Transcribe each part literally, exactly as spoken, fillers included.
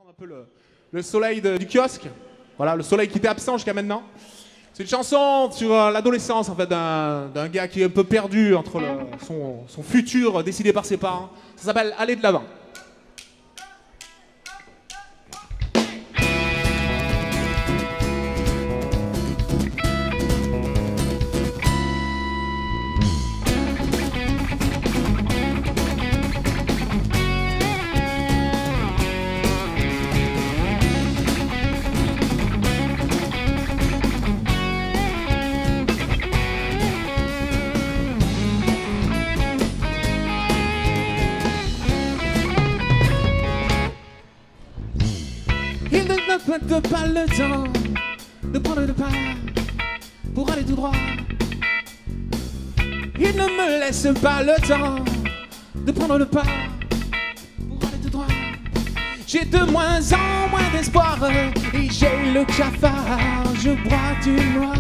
Un peu le, le soleil de, du kiosque, voilà, le soleil qui était absent jusqu'à maintenant. C'est une chanson sur euh, l'adolescence en fait d'un gars qui est un peu perdu entre le, son, son futur décidé par ses parents. Ça s'appelle Aller de l'avant. Il ne donne pas le temps de prendre le pas pour aller tout droit. Il ne me laisse pas le temps de prendre le pas pour aller tout droit. J'ai de moins en moins d'espoir et j'ai le cafard, je bois du noir.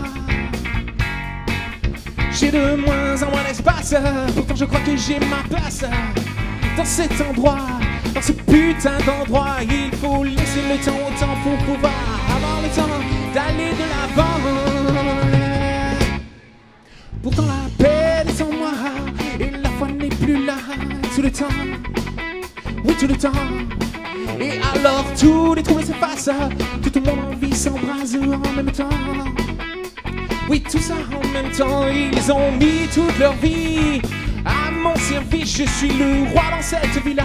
J'ai de moins en moins d'espace, pourtant je crois que j'ai ma place dans cet endroit. Dans ce putain d'endroit, il faut laisser le temps au temps pour pouvoir avoir le temps d'aller de l'avant. Pourtant la paix est en moi et la foi n'est plus là. Tout le temps, oui tout le temps. Et alors tous les troubles s'effacent, tout le monde en vie s'embrase en même temps. Oui tout ça en même temps, ils ont mis toute leur vie à mon service. Je suis le roi dans cette villa.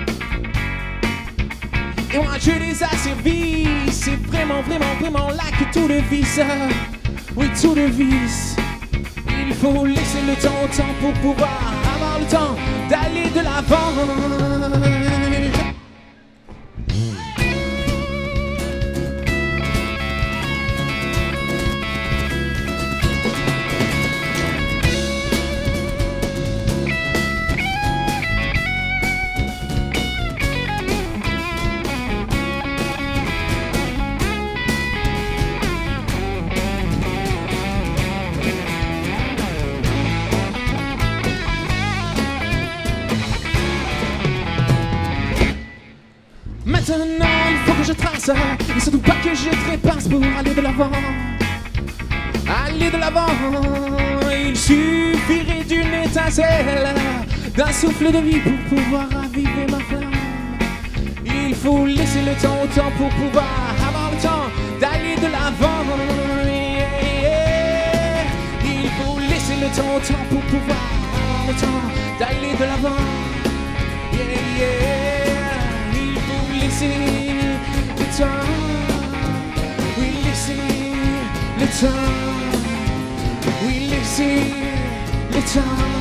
Et moi je les ai servis, c'est vraiment, vraiment, vraiment là que tout le vice, oui tout le vice. Il faut laisser le temps au temps pour pouvoir avoir le temps d'aller de l'avant. Maintenant il faut que je trace, et surtout pas que je trépasse pour aller de l'avant. Aller de l'avant, il suffirait d'une étincelle, d'un souffle de vie pour pouvoir raviver ma flamme. Il faut laisser le temps au temps pour pouvoir avoir le temps d'aller de l'avant. Il faut laisser le temps au temps pour pouvoir avoir le temps d'aller de l'avant. Yeah, yeah. Laissez le temps, oui laissez le temps, oui laissez le temps.